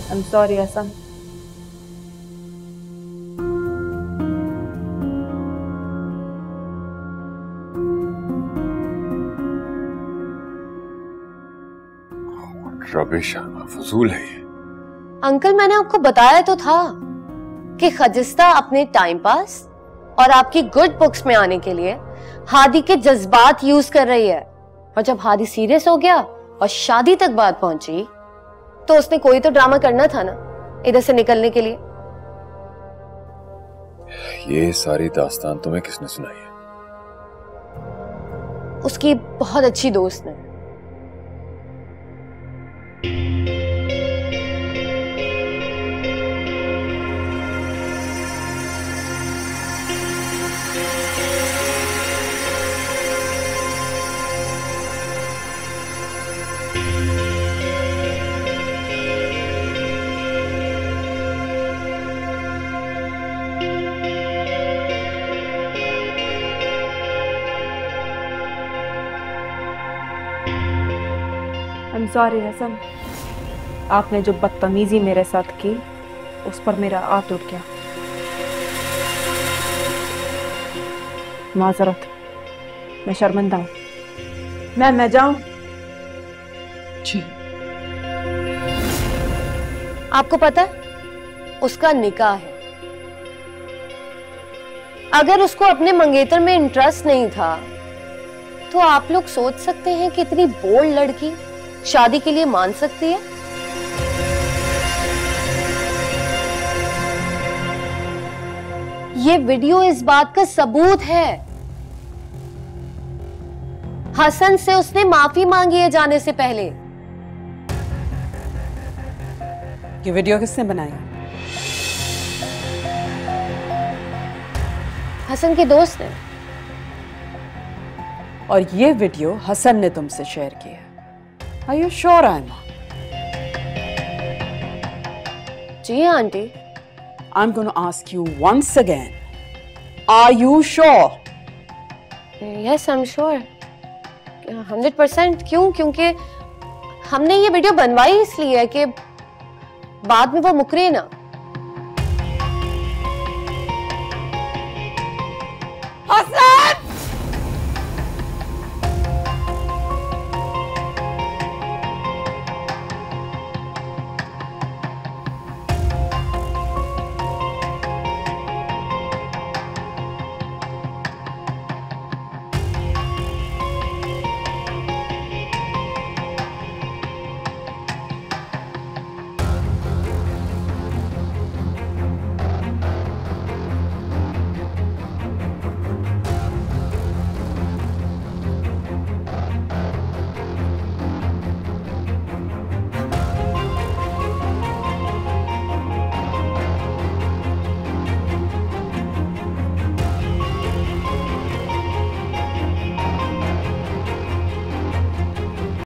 I'm sorry, Hassan. Rubbish फजूल है ये। अंकल मैंने आपको बताया तो था कि खजिस्ता अपने टाइम पास और आपकी गुड बुक्स में आने के लिए हादी के जज्बात यूज कर रही है, और जब हादी सीरियस हो गया और शादी तक बात पहुंची तो उसने कोई तो ड्रामा करना था ना इधर से निकलने के लिए। ये सारी दास्तान तुम्हें किसने सुनाई है? उसकी बहुत अच्छी दोस्त ने। I'm sorry, Hasan. आपने जो बदतमीजी मेरे साथ की उस पर मेरा हाथ उठ गया। माजरत, मैं शर्मिंदा हूँ। मैं जाऊं? जी। आपको पता है उसका निकाह है। अगर उसको अपने मंगेतर में इंटरेस्ट नहीं था तो आप लोग सोच सकते हैं कि इतनी बोल्ड लड़की शादी के लिए मान सकती है? ये वीडियो इस बात का सबूत है। हसन से उसने माफी मांगी है जाने से पहले। ये वीडियो किसने बनाया? हसन के दोस्त ने। और ये वीडियो हसन ने तुमसे शेयर किया। Are you sure, Aima? जी aunty. I'm going to ask you once again. Are you sure? Yes, I'm sure. 100%। क्यों? क्योंकि हमने ये वीडियो बनवाई इसलिए है कि बाद में वो मुकरे ना।